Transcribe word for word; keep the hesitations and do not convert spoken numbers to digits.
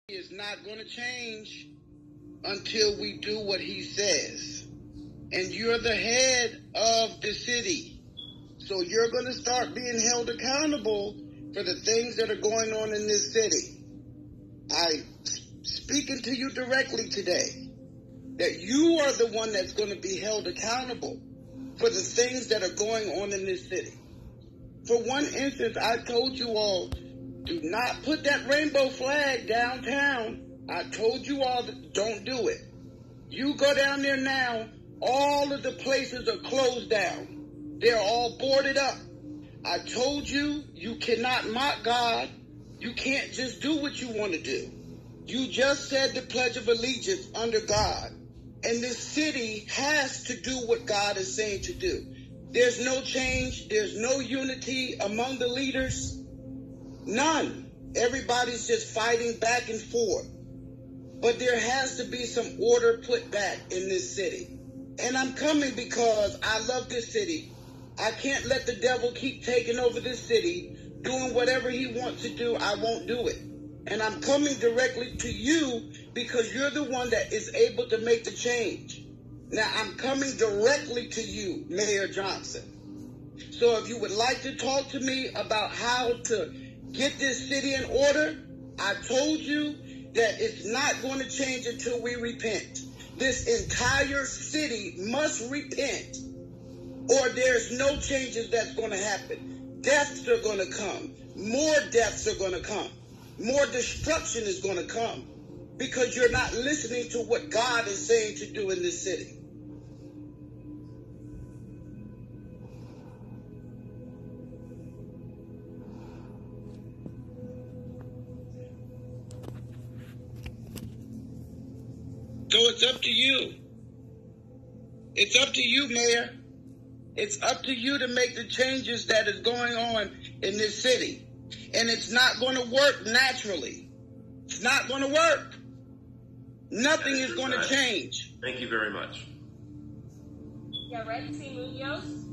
is not going to change until we do what he says. And you're the head of the city. So you're going to start being held accountable for the things that are going on in this city. I speaking to you directly today that you are the one that's going to be held accountable for the things that are going on in this city. For one instance, I told you all, do not put that rainbow flag downtown. I told you all, that don't do it. You go down there now, all of the places are closed down. They're all boarded up. I told you, you cannot mock God. You can't just do what you want to do. You just said the Pledge of Allegiance under God. And this city has to do what God is saying to do. There's no change. There's no unity among the leaders. None. Everybody's just fighting back and forth. But there has to be some order put back in this city. And I'm coming because I love this city. I can't let the devil keep taking over this city, doing whatever he wants to do. I won't do it. And I'm coming directly to you because you're the one that is able to make the change. Now, I'm coming directly to you, Mayor Johnson. So if you would like to talk to me about how to get this city in order, I told you that it's not going to change until we repent. This entire city must repent, or there's no changes that's going to happen. Deaths are going to come. More deaths are going to come. More destruction is going to come because you're not listening to what God is saying to do in this city. So it's up to you. It's up to you, Mayor. It's up to you to make the changes that is going on in this city. And it's not going to work naturally. It's not going to work. Nothing is going to change. Thank you very much. Yeah, ready, Munoz?